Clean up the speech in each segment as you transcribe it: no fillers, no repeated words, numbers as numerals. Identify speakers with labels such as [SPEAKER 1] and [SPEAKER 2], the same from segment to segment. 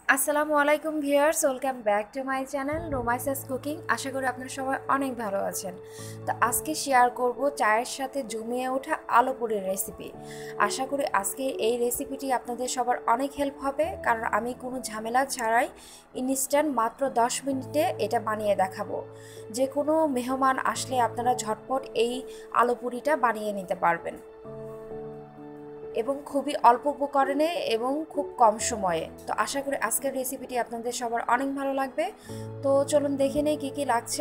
[SPEAKER 1] আসসালামু আলাইকুম viewers, welcome back to my channel Romaisa's cooking. আশা করি আপনারা সবাই অনেক ভালো আছেন। তো আজকে শেয়ার করব চায়ের সাথে জমিয়ে ওঠা আলু পুরির রেসিপি। আশা করি আজকে এই রেসিপিটি আপনাদের সবার অনেক হেল্প হবে, কারণ আমি কোনো ঝামেলা ছাড়াই ইনস্ট্যান্ট মাত্র 10 মিনিটে এটা বানিয়ে দেখাবো। যে কোনো মেহমান আসলে আপনারা ঝটপট এই আলু পুরিটা বানিয়ে নিতে পারবেন এবং খুবই অল্প উপকরণে এবং খুব কম সময়ে। তো আশা করি আজকের রেসিপিটি আপনাদের সবার অনেক ভালো লাগবে। তো চলুন দেখে নেই কী কী লাগছে।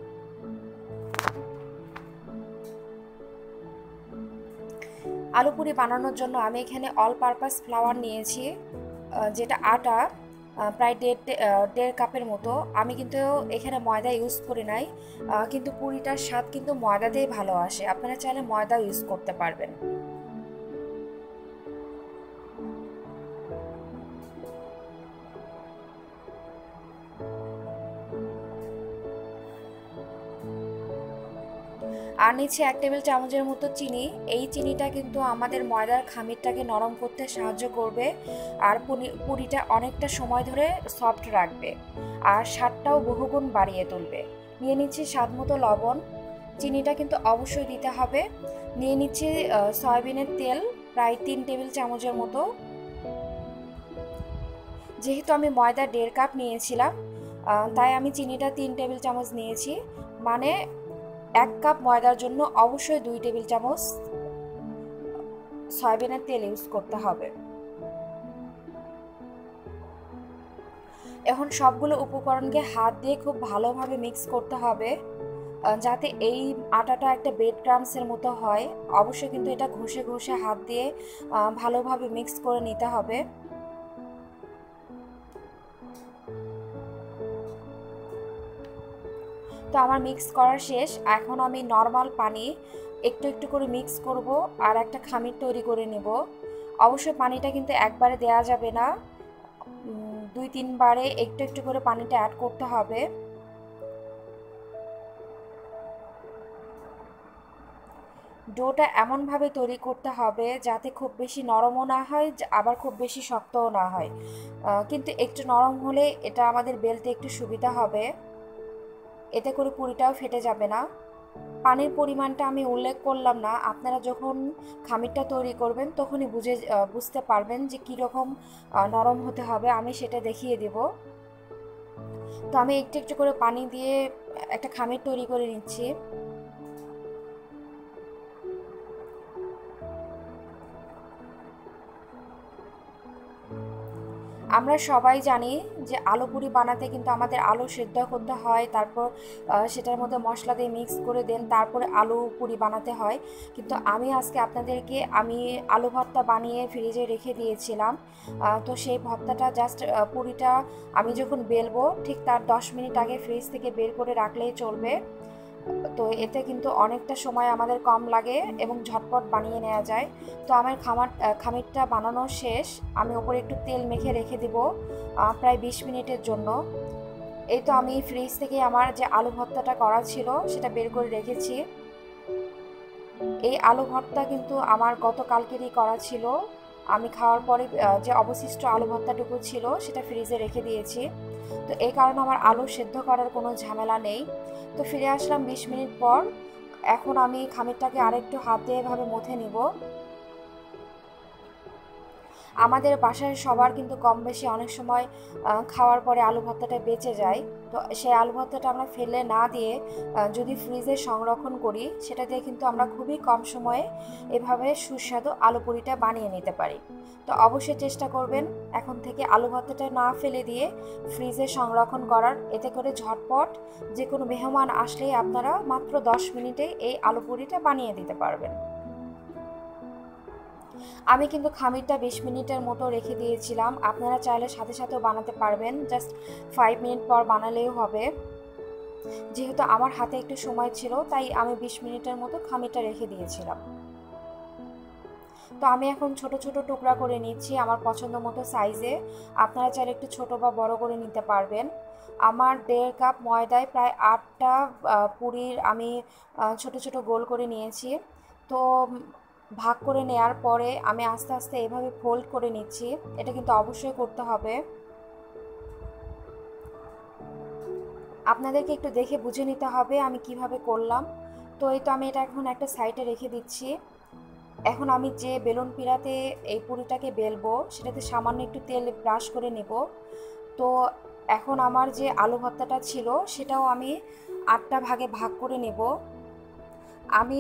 [SPEAKER 1] আলু পুরি বানানোর জন্য আমি এখানে অল পারপাস ফ্লাওয়ার নিয়েছি, যেটা আটা, প্রায় দেড় কাপের মতো। আমি কিন্তু এখানে ময়দা ইউজ করি নাই, কিন্তু পুরিটার স্বাদ কিন্তু ময়দাতেই ভালো আসে। আপনারা চাইলে ময়দা ইউজ করতে পারবেন। আর নিচ্ছে 1 টেবিল চামচের মতো চিনি। এই চিনিটা কিন্তু আমাদের ময়দার খামিরটাকে নরম করতে সাহায্য করবে, আর পুরিটা অনেকটা সময় ধরে সফট রাখবে, আর স্বাদটাও বহুগুণ বাড়িয়ে তুলবে। নিয়ে নিচ্ছি স্বাদ মতো লবণ। চিনিটা কিন্তু অবশ্যই দিতে হবে। নিয়ে নিচ্ছি সয়াবিনের তেল, প্রায় 3 টেবিল চামচের মতো। যেহেতু আমি ময়দা 1.5 কাপ নিয়েছিলাম, তাই আমি চিনিটা 3 টেবিল চামচ নিয়েছি। মানে 1 কাপ ময়দার জন্য অবশ্যই 2 টেবিল চামচ সয়াবিনের তেল ইউজ করতে হবে। এখন সবগুলো উপকরণকে হাত দিয়ে খুব ভালোভাবে মিক্স করতে হবে, যাতে এই আটাটা একটা ব্রেড ক্রাম্বসের মতো হয়। অবশ্যই কিন্তু এটা ঘষে ঘষে হাত দিয়ে ভালোভাবে মিক্স করে নিতে হবে। তো আমার মিক্স করা শেষ। এখন আমি নর্মাল পানি একটু একটু করে মিক্স করব আর একটা খামির তৈরি করে নেব। অবশ্যই পানিটা কিন্তু একবারে দেয়া যাবে না, 2-3 বারে একটু একটু করে পানিটা অ্যাড করতে হবে। ডোটা এমনভাবে তৈরি করতে হবে যাতে খুব বেশি নরমও না হয়, আবার খুব বেশি শক্তও না হয়। কিন্তু একটু নরম হলে এটা আমাদের বেলতে একটু সুবিধা হবে, এতে করে পুরিটাও ফেটে যাবে না। পানির পরিমাণটা আমি উল্লেখ করলাম না, আপনারা যখন খামিরটা তৈরি করবেন তখনই বুঝতে পারবেন যে কীরকম নরম হতে হবে, আমি সেটা দেখিয়ে দেব। তো আমি একটু একটু করে পানি দিয়ে একটা খামির তৈরি করে নিচ্ছি। আমরা সবাই জানি যে আলু পুরি বানাতে কিন্তু আমাদের আলু সেদ্ধ করতে হয়, তারপর সেটার মধ্যে মশলা দিয়ে মিক্স করে দেন, তারপরে আলু পুরি বানাতে হয়। কিন্তু আমি আজকে আপনাদেরকে আলু ভর্তা বানিয়ে ফ্রিজে রেখে দিয়েছিলাম। তো সেই ভর্তাটা জাস্ট পুরিটা আমি যখন বেলবো ঠিক তার 10 মিনিট আগে ফ্রিজ থেকে বের করে রাখলেই চলবে। তো এতে কিন্তু অনেকটা সময় আমাদের কম লাগে এবং ঝটপট বানিয়ে নেওয়া যায়। তো আমার খামিরটা বানানো শেষ। আমি ওপরে একটু তেল মেখে রেখে দিব প্রায় 20 মিনিটের জন্য। এই তো আমি ফ্রিজ থেকে আমার যে আলু ভর্তাটা করা ছিল সেটা বের করে রেখেছি। এই আলু ভর্তা কিন্তু আমার গতকালকেরই করা ছিল। আমি খাওয়ার পরে যে অবশিষ্ট আলু ভর্তাটুকু ছিল সেটা ফ্রিজে রেখে দিয়েছি। তো এই কারণে আমার আলু সেদ্ধ করার কোনো ঝামেলা নেই। তো ফিরে আসলাম 20 মিনিট পর। এখন আমি খামিরটাকে আরেকটু হাত দিয়ে এভাবে মথে নিব। আমাদের বাসায় সবার কিন্তু কম বেশি অনেক সময় খাওয়ার পরে আলু ভর্তাটা বেঁচে যায়। তো সেই আলু ভর্তাটা আমরা ফেলে না দিয়ে যদি ফ্রিজে সংরক্ষণ করি, সেটা দিয়ে কিন্তু আমরা খুবই কম সময়ে এভাবে সুস্বাদু আলু পুরিটা বানিয়ে নিতে পারি। তো অবশ্যই চেষ্টা করবেন এখন থেকে আলু ভর্তাটা না ফেলে দিয়ে ফ্রিজে সংরক্ষণ করার। এতে করে ঝটপট যে কোনো মেহমান আসলেই আপনারা মাত্র 10 মিনিটে এই আলু পুরিটা বানিয়ে দিতে পারবেন। আমি কিন্তু খামিরটা 20 মিনিটের মতো রেখে দিয়েছিলাম। আপনারা চাইলে সাথে সাথেও বানাতে পারবেন, জাস্ট 5 মিনিট পর বানালেও হবে। যেহেতু আমার হাতে একটু সময় ছিল তাই আমি 20 মিনিটের মতো খামিরটা রেখে দিয়েছিলাম। তো আমি এখন ছোট ছোট টুকরা করে নিচ্ছি আমার পছন্দ মতো সাইজে। আপনারা চাইলে একটু ছোট বা বড় করে নিতে পারবেন। আমার 1.5 কাপ ময়দায় প্রায় 8টা পুরির আমি ছোট ছোট গোল করে নিয়েছি। তো ভাগ করে নেয়ার পরে আমি আস্তে আস্তে এভাবে ফোল্ড করে নিচ্ছি। এটা কিন্তু অবশ্যই করতে হবে। আপনাদেরকে একটু দেখে বুঝে নিতে হবে আমি কিভাবে করলাম। তো এই তো আমি এটা এখন একটা সাইডে রেখে দিচ্ছি। এখন আমি যে বেলুন পিড়াতে এই পুরিটাকে বেলবো সেটাতে সামান্য একটু তেল ব্রাশ করে নেব। তো এখন আমার যে আলু ভর্তাটা ছিল সেটাও আমি 8টা ভাগে ভাগ করে নেব। আমি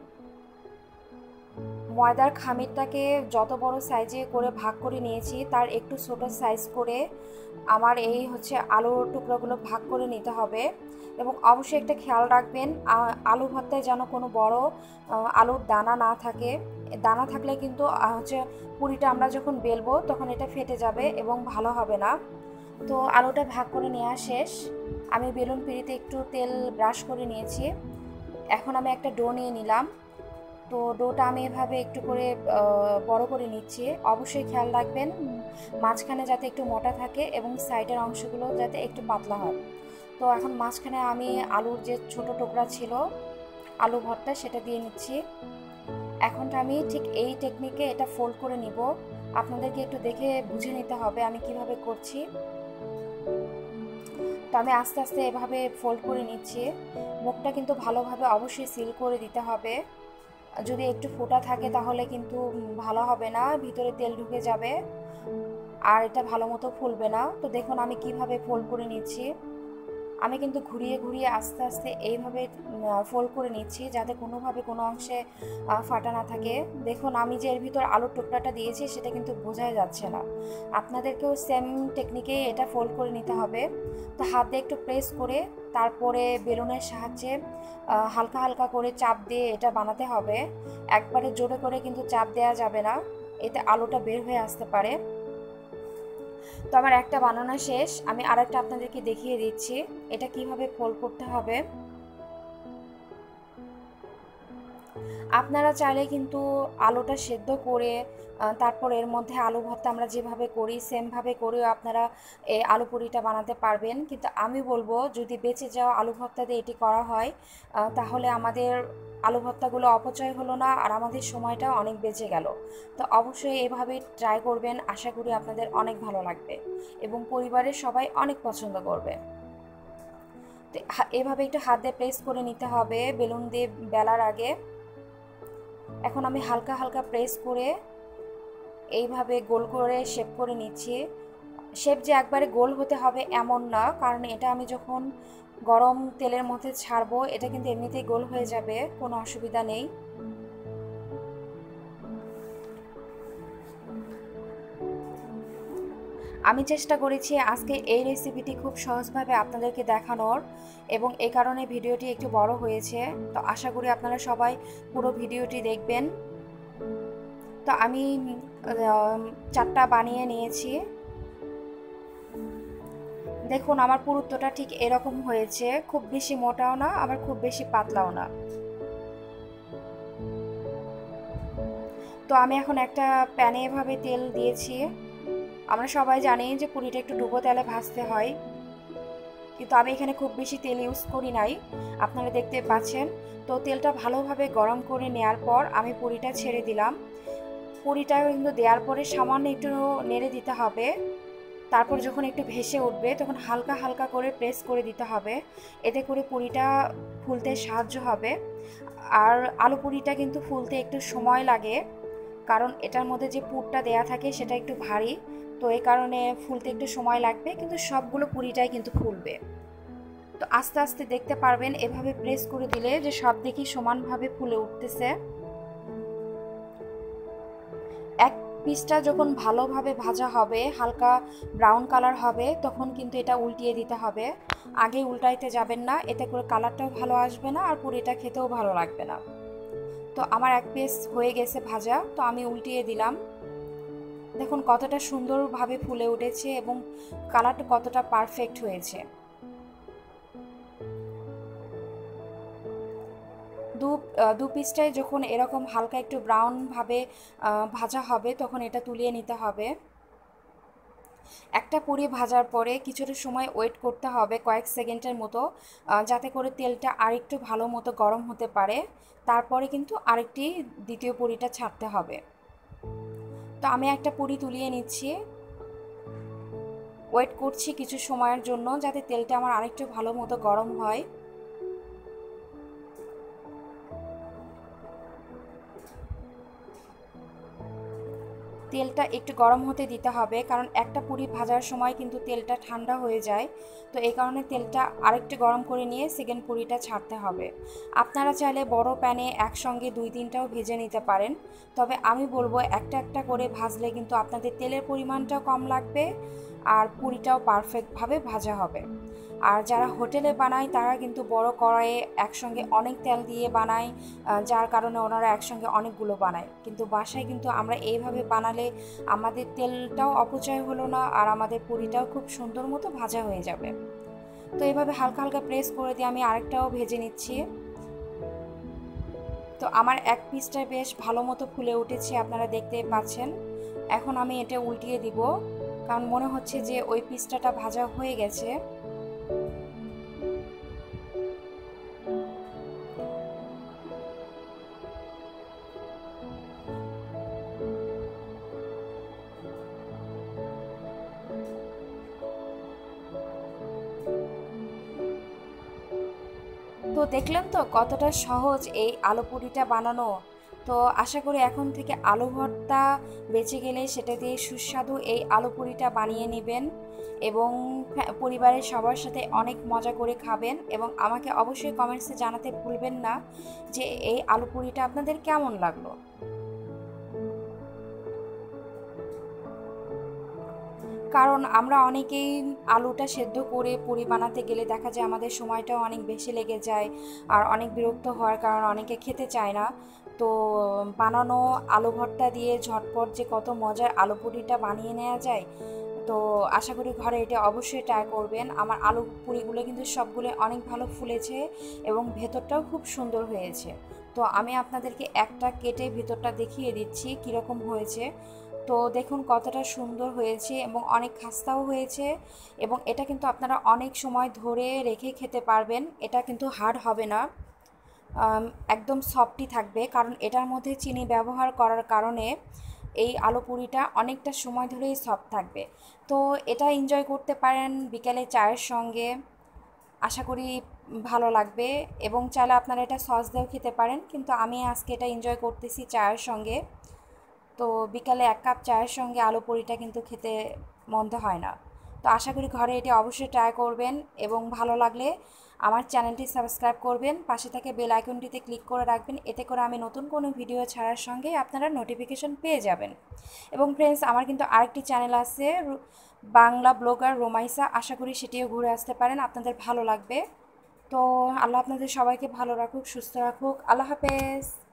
[SPEAKER 1] ময়দার খামিরটাকে যত বড় সাইজে করে ভাগ করে নিয়েছি তার একটু ছোট সাইজ করে আমার এই হচ্ছে আলুর টুকরোগুলো ভাগ করে নিতে হবে। এবং অবশ্যই একটা খেয়াল রাখবেন আলু ভর্তায় যেন কোনো বড় আলুর দানা না থাকে। দানা থাকলে কিন্তু হচ্ছে পুরিটা আমরা যখন বেলবো তখন এটা ফেটে যাবে এবং ভালো হবে না। তো আলুটা ভাগ করে নেওয়া শেষ। আমি বেলুন পিঁড়িতে একটু তেল ব্রাশ করে নিয়েছি। এখন আমি একটা ডো নিয়ে নিলাম। তো ডোটা আমি এভাবে একটু করে বড় করে নিচ্ছি। অবশ্যই খেয়াল রাখবেন মাঝখানে যাতে একটু মোটা থাকে এবং সাইডের অংশগুলো যাতে একটু পাতলা হয়। তো এখন মাঝখানে আমি আলুর যে ছোট টুকরা ছিল আলু ভর্তা সেটা দিয়ে নিচ্ছি। এখন আমি ঠিক এই টেকনিকে এটা ফোল্ড করে নিব। আপনাদেরকে একটু দেখে বুঝে নিতে হবে আমি কিভাবে করছি। তো আমি আস্তে আস্তে এভাবে ফোল্ড করে নিচ্ছি। মুখটা কিন্তু ভালোভাবে অবশ্যই সিল করে দিতে হবে। যদি একটু ফোঁটা থাকে তাহলে কিন্তু ভালো হবে না, ভিতরে তেল ঢুকে যাবে আর এটা ভালো মতো ফুলবে না। তো দেখুন আমি কিভাবে ফোল্ড করে নিচ্ছি। আমি কিন্তু ঘুরিয়ে ঘুরিয়ে আস্তে আস্তে এইভাবে ফোল্ড করে নিচ্ছি যাতে কোনোভাবে কোনো অংশে ফাটা না থাকে। দেখুন আমি যে এর ভিতর আলুর টুকরাটা দিয়েছি সেটা কিন্তু বোঝাই যাচ্ছে না। আপনাদেরকেও সেম টেকনিকেই এটা ফোল্ড করে নিতে হবে। তো হাত দিয়ে একটু প্রেস করে তারপরে বেলুনের সাহায্যে হালকা হালকা করে চাপ দিয়ে এটা বানাতে হবে। একবারে জোরে করে কিন্তু চাপ দেওয়া যাবে না, এতে আলুটা বের হয়ে আসতে পারে। তো আমার একটা বানানো শেষ, আমি আরেকটা আপনাদেরকে দেখিয়ে দিচ্ছি এটা কিভাবে ফোল্ড করতে হবে। আপনারা চাইলে কিন্তু আলুটা সেদ্ধ করে তারপর এর মধ্যে আলু ভর্তা আমরা যেভাবে করি সেমভাবে করেও আপনারা এই আলু পুরিটা বানাতে পারবেন। কিন্তু আমি বলবো যদি বেঁচে যাওয়া আলু ভর্তা দিয়ে এটি করা হয় তাহলে আমাদের আলু ভর্তাগুলো অপচয় হলো না আর আমাদের সময়টাও অনেক বেঁচে গেল। তো অবশ্যই এভাবে ট্রাই করবেন, আশা করি আপনাদের অনেক ভালো লাগবে এবং পরিবারের সবাই অনেক পছন্দ করবে। তো এভাবে একটু হাত দিয়ে প্রেস করে নিতে হবে বেলুন দিয়ে বেলার আগে। এখন আমি হালকা হালকা প্রেস করে এইভাবে গোল করে শেপ করে নিচ্ছি। শেপ যে একবারে গোল হতে হবে এমন না, কারণ এটা আমি যখন গরম তেলের মধ্যে ছাড়বো এটা কিন্তু এমনিতেই গোল হয়ে যাবে, কোনো অসুবিধা নেই। আমি চেষ্টা করেছি আজকে এই রেসিপিটি খুব সহজভাবে আপনাদেরকে দেখানোর এবং এই কারণে ভিডিওটি একটু বড় হয়েছে। তো আশা করি আপনারা সবাই পুরো ভিডিওটি দেখবেন। তো আমি 4টা বানিয়ে নিয়েছি। দেখুন আমার পুরুত্বটা ঠিক এরকম হয়েছে, খুব বেশি মোটাও না আবার খুব বেশি পাতলাও না। তো আমি এখন একটা প্যানে এভাবে তেল দিয়েছি। আমরা সবাই জানি যে পুরিটা একটু ডুবো তেলে ভাজতে হয়, কিন্তু আমি এখানে খুব বেশি তেল ইউজ করি নাই, আপনারা দেখতে পাচ্ছেন। তো তেলটা ভালোভাবে গরম করে নেওয়ার পর আমি পুরিটা ছেড়ে দিলাম। পুরিটা কিন্তু দেওয়ার পরে সামান্য একটু নেড়ে দিতে হবে। তারপর যখন একটু ভেসে উঠবে তখন হালকা হালকা করে প্রেস করে দিতে হবে, এতে করে পুরিটা ফুলতে সাহায্য হবে। আর আলু পুরিটা কিন্তু ফুলতে একটু সময় লাগে, কারণ এটার মধ্যে যে পুরটা দেয়া থাকে সেটা একটু ভারী, তো এই কারণে ফুলতে একটু সময় লাগবে, কিন্তু সবগুলো পুরিটাই কিন্তু ফুলবে। তো আস্তে আস্তে দেখতে পারবেন এভাবে প্রেস করে দিলে যে সব দিকই সমানভাবে ফুলে উঠতেছে। এক পিসটা যখন ভালোভাবে ভাজা হবে হালকা ব্রাউন কালার হবে তখন কিন্তু এটা উল্টিয়ে দিতে হবে। আগে উল্টাইতে যাবেন না, এতে করে কালারটাও ভালো আসবে না আর পুরিটা খেতেও ভালো লাগবে না। তো আমার এক পিস হয়ে গেছে ভাজা, তো আমি উল্টিয়ে দিলাম। দেখুন কতটা সুন্দরভাবে ফুলে উঠেছে এবং কালারটা কতটা পারফেক্ট হয়েছে। দু পিসটাই যখন এরকম হালকা একটু ব্রাউনভাবে ভাজা হবে তখন এটা তুলিয়ে নিতে হবে। একটা পুরি ভাজার পরে কিছুটা সময় ওয়েট করতে হবে কয়েক সেকেন্ডের মতো, যাতে করে তেলটা আরেকটু ভালো মতো গরম হতে পারে। তারপরে কিন্তু আরেকটি দ্বিতীয় পুরিটা ছাড়তে হবে। তো আমি একটা পুরি তুলিয়ে নিচ্ছি। ওয়েট করছি কিছু সময়ের জন্য, যাতে তেলটা আমার আরেকটু ভালো মতো গরম হয়। তেলটা একটু গরম হতে দিতে হবে, কারণ একটা পুরি ভাজার সময় কিন্তু তেলটা ঠান্ডা হয়ে যায়। তো এই কারণে তেলটা আরেকটু গরম করে নিয়ে সেকেন্ড পুরিটা ছাড়তে হবে। আপনারা চাইলে বড় প্যানে একসঙ্গে 2-3টাও ভেজে নিতে পারেন, তবে আমি বলবো একটা একটা করে ভাজলে কিন্তু আপনাদের তেলের পরিমাণটাও কম লাগবে আর পুরিটাও পারফেক্টভাবে ভাজা হবে। আর যারা হোটেলে বানায় তারা কিন্তু বড় কড়াইয়ে একসঙ্গে অনেক তেল দিয়ে বানায়, যার কারণে ওনারা একসঙ্গে অনেকগুলো বানায়। কিন্তু বাসায় কিন্তু আমরা এইভাবে বানালে আমাদের তেলটাও অপচয় হলো না আর আমাদের পুরিটাও খুব সুন্দর মতো ভাজা হয়ে যাবে। তো এইভাবে হালকা হালকা প্রেস করে দিয়ে আমি আরেকটাও ভেজে নিচ্ছি। তো আমার এক পিসটা বেশ ভালো মতো ফুলে উঠেছে, আপনারা দেখতে পাচ্ছেন। এখন আমি এটা উল্টিয়ে দিব, কারণ মনে হচ্ছে যে ওই পিসটা ভাজা হয়ে গেছে। তো দেখলেন তো কতটা সহজ এই আলু পুরিটা বানানো। তো আশা করি এখন থেকে আলু ভর্তা বেঁচে গেলে সেটা দিয়ে সুস্বাদু এই আলু পুরিটা বানিয়ে নেবেন এবং পরিবারের সবার সাথে অনেক মজা করে খাবেন। এবং আমাকে অবশ্যই কমেন্টসে জানাতে ভুলবেন না যে এই আলু পুরিটা আপনাদের কেমন লাগলো। কারণ আমরা অনেকেই আলুটা সেদ্ধ করে পুরি বানাতে গেলে দেখা যায় আমাদের সময়টাও অনেক বেশি লেগে যায় আর অনেক বিরক্ত হওয়ার কারণে অনেকে খেতে চায় না। তো বানানো আলু ভর্তা দিয়ে ঝটপট যে কত মজার আলু পুরিটা বানিয়ে নেওয়া যায়। তো আশা করি ঘরে এটা অবশ্যই ট্রাই করবেন। আমার আলু পুরিগুলো কিন্তু সবগুলো অনেক ভালো ফুলেছে এবং ভেতরটাও খুব সুন্দর হয়েছে। তো আমি আপনাদেরকে একটা কেটে ভেতরটা দেখিয়ে দিচ্ছি কীরকম হয়েছে। তো দেখুন কতটা সুন্দর হয়েছে এবং অনেক খাস্তাও হয়েছে এবং এটা কিন্তু আপনারা অনেক সময় ধরে রেখে খেতে পারবেন। এটা কিন্তু হার্ড হবে না, একদম সফটই থাকবে, কারণ এটার মধ্যে চিনি ব্যবহার করার কারণে এই আলু পুরিটা অনেকটা সময় ধরেই সফট থাকবে। তো এটা এনজয় করতে পারেন বিকেলে চায়ের সঙ্গে, আশা করি ভালো লাগবে। এবং চাইলে আপনারা এটা সস দিয়েও খেতে পারেন, কিন্তু আমি আজকে এটা এনজয় করতেছি চায়ের সঙ্গে। তো বিকালে 1 কাপ চায়ের সঙ্গে আলু পুরিটা কিন্তু খেতে মন্দ হয় না। তো আশা করি ঘরে এটি অবশ্যই ট্রাই করবেন এবং ভালো লাগলে আমার চ্যানেলটি সাবস্ক্রাইব করবেন, পাশে থেকে বেল আইকনটিতে ক্লিক করে রাখবেন, এতে করে আমি নতুন কোনো ভিডিও ছাড়ার সঙ্গে আপনারা নোটিফিকেশন পেয়ে যাবেন। এবং ফ্রেন্ডস, আমার কিন্তু আরেকটি চ্যানেল আছে বাংলা ব্লগার রোমাইসা, আশা করি সেটিও ঘুরে আসতে পারেন, আপনাদের ভালো লাগবে। তো আল্লাহ আপনাদের সবাইকে ভালো রাখুক, সুস্থ রাখুক। আল্লাহ হাফেজ।